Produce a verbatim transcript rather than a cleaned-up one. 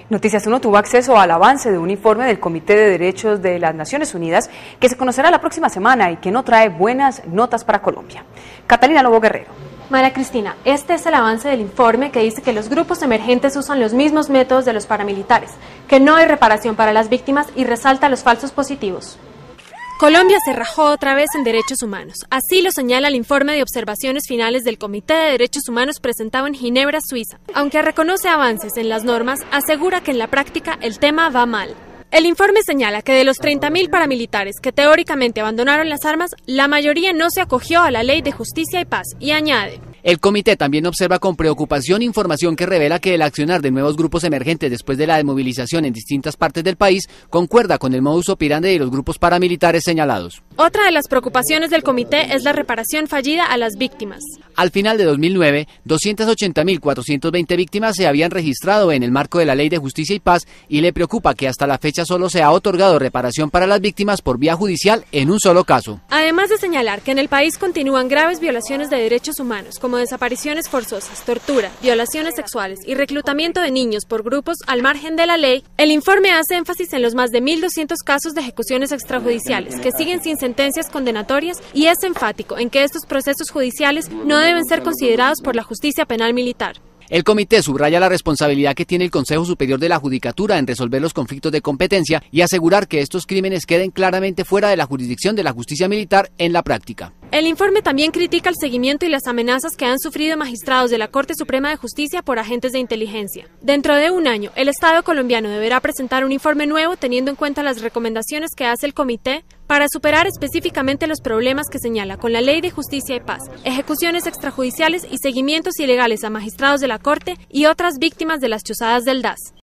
Noticias uno tuvo acceso al avance de un informe del Comité de Derechos de las Naciones Unidas que se conocerá la próxima semana y que no trae buenas notas para Colombia. Catalina Lobo Guerrero. María Cristina, este es el avance del informe que dice que los grupos emergentes usan los mismos métodos de los paramilitares, que no hay reparación para las víctimas y resalta los falsos positivos. Colombia se rajó otra vez en derechos humanos. Así lo señala el informe de observaciones finales del Comité de Derechos Humanos presentado en Ginebra, Suiza. Aunque reconoce avances en las normas, asegura que en la práctica el tema va mal. El informe señala que de los treinta mil paramilitares que teóricamente abandonaron las armas, la mayoría no se acogió a la Ley de Justicia y Paz, y añade: el comité también observa con preocupación información que revela que el accionar de nuevos grupos emergentes después de la desmovilización en distintas partes del país concuerda con el modus operandi de los grupos paramilitares señalados. Otra de las preocupaciones del comité es la reparación fallida a las víctimas. Al final de dos mil nueve, doscientas ochenta mil cuatrocientas veinte víctimas se habían registrado en el marco de la Ley de Justicia y Paz y le preocupa que hasta la fecha solo se ha otorgado reparación para las víctimas por vía judicial en un solo caso. Además de señalar que en el país continúan graves violaciones de derechos humanos, como desapariciones forzosas, tortura, violaciones sexuales y reclutamiento de niños por grupos al margen de la ley, el informe hace énfasis en los más de mil doscientos casos de ejecuciones extrajudiciales que siguen sin sentencias condenatorias y es enfático en que estos procesos judiciales no deben ser considerados por la justicia penal militar. El comité subraya la responsabilidad que tiene el Consejo Superior de la Judicatura en resolver los conflictos de competencia y asegurar que estos crímenes queden claramente fuera de la jurisdicción de la justicia militar en la práctica. El informe también critica el seguimiento y las amenazas que han sufrido magistrados de la Corte Suprema de Justicia por agentes de inteligencia. Dentro de un año, el Estado colombiano deberá presentar un informe nuevo teniendo en cuenta las recomendaciones que hace el comité para superar específicamente los problemas que señala con la Ley de Justicia y Paz, ejecuciones extrajudiciales y seguimientos ilegales a magistrados de la Corte y otras víctimas de las chuzadas del D A S.